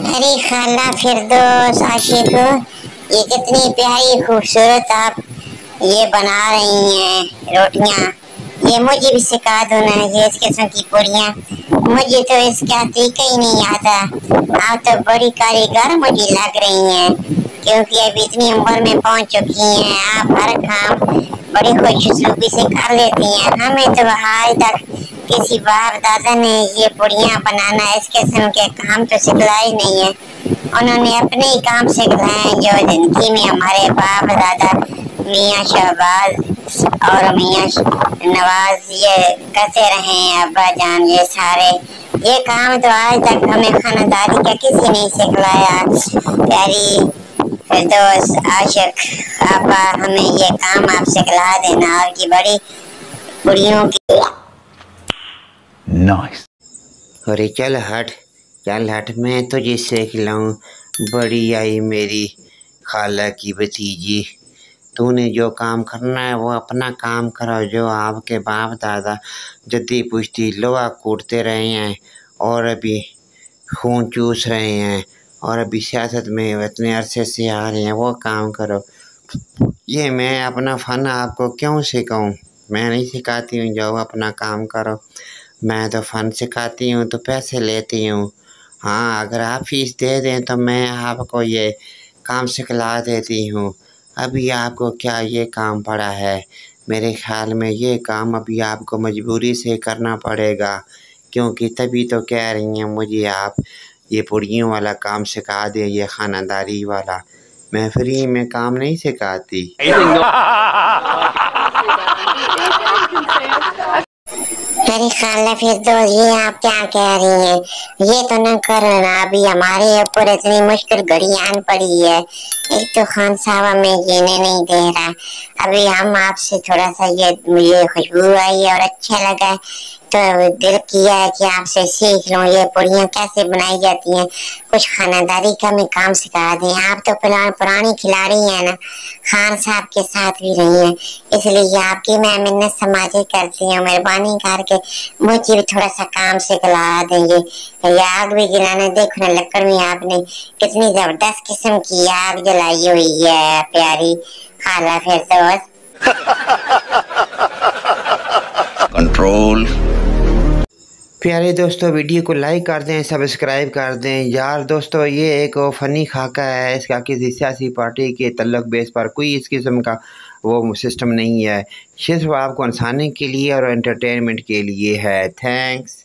अरे खाला फिरदौस आशिक, ये कितनी प्यारी खूबसूरत आप ये बना रही हैं रोटियां। ये मुझे भी सिखा दो ना, ये इस किस्म की पूरियां। मुझे तो इसका तरीका ही नहीं आता। आप तो बड़ी कारीगर मुझे लग रही हैं, क्योंकि अब इतनी उम्र में पहुंच चुकी हैं। आप हर काम बड़ी खुशूसलूबी से कर लेती हैं। हमें तो आज तक किसी बाप दादा ने ये पुड़ियाँ बनाना इस किस्म के काम तो सिखलाए नहीं है। उन्होंने अपने ही काम सिखलाए जो जिंदगी में हमारे बाप दादा मियाँ शहबाज और मियाँ नवाज ये करते रहे हैं। अब्बा जान ये सारे ये काम तो आज तक हमें खानदारी का किसी नहीं सिखलाया। प्यारी फिरदौस आशिक आपा, हमें ये काम आप सिखला देना आपकी बड़ी पुड़ियों की। नाइस। अरे चल हट, मैं तुझे सीख लाऊं। बड़ी आई मेरी खाला की भतीजी। तूने जो काम करना है वो अपना काम करो। जो आपके बाप दादा जद्दी पुश्ती लोहा कूटते रहे हैं और अभी खून चूस रहे हैं और अभी सियासत में इतने अरसे से आ रहे हैं, वो काम करो। ये मैं अपना फ़न आपको क्यों सिखाऊं? मैं नहीं सिखाती हूँ, जाओ अपना काम करो। मैं तो फ़न सिखाती हूँ तो पैसे लेती हूँ। हाँ, अगर आप फीस दे दें तो मैं आपको ये काम सिखला देती हूँ। अभी आपको क्या ये काम पड़ा है? मेरे ख्याल में ये काम अभी आपको मजबूरी से करना पड़ेगा, क्योंकि तभी तो कह रही हैं मुझे आप ये पुड़ियों वाला काम सिखा दें, ये खानादारी वाला। मैं फ्री में काम नहीं सिखाती। अरे खाला फिरदौस, ये आप क्या कह रही हैं? ये तो न करो ना, अभी हमारे ऊपर इतनी मुश्किल घड़ी आन पड़ी है। एक तो खान साहब हमें जीने नहीं दे रहा। अभी हम आपसे थोड़ा सा ये मुझे खुशबू आई और अच्छा लगा तो दिल किया है कि आपसे सीख लूं ये पुड़ियाँ कैसे बनाई जाती हैं। कुछ खानादारी का मैं काम सिखा दें। आप तो पुरानी खिलाड़ी हैं ना, खान साहब के साथ भी रही हैं, इसलिए आपकी मैं मिन्नत समाजे करती हूँ। मेहरबानी करके मुझे भी थोड़ा सा काम सिखला देंगे। ये आग भी जलाना देखो ना, लकड़ में आपने कितनी जबरदस्त किस्म की आग जलाई हुई है प्यारी खाला फिरदौस। कंट्रोल। प्यारे दोस्तों, वीडियो को लाइक कर दें, सब्सक्राइब कर दें। यार दोस्तों, ये एक फ़नी खाका है, इसका किसी सियासी पार्टी के तल्लुक बेस पर कोई इस किस्म का वो सिस्टम नहीं है। सिर्फ आपको हंसाने के लिए और एंटरटेनमेंट के लिए है। थैंक्स।